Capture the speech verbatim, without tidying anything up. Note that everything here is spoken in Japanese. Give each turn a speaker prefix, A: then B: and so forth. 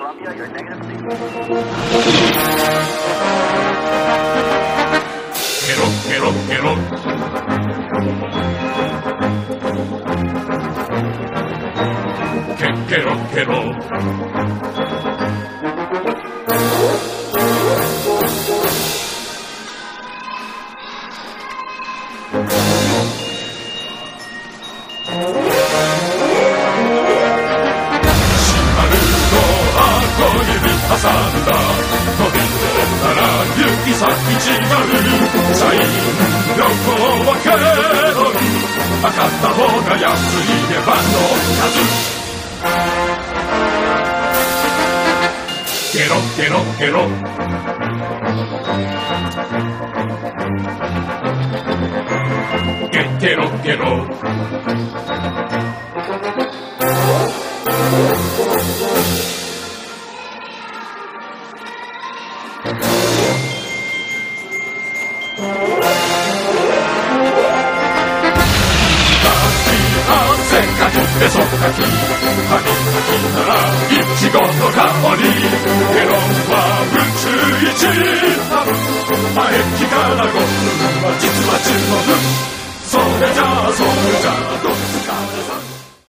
A: Columbia, you're negative C.
B: Kero, Kero, Kero. Ke, Kero, Kero.挟んだ飛び込んだら行き先違う社員旅行はケロリ測った方が安い出番の数ケロケロケロケケロケロでそっかき、ハミハミならいちごの香りケロンは宇宙一多分駅からごふんは実は中国それじゃあそれじゃあどっちかでさん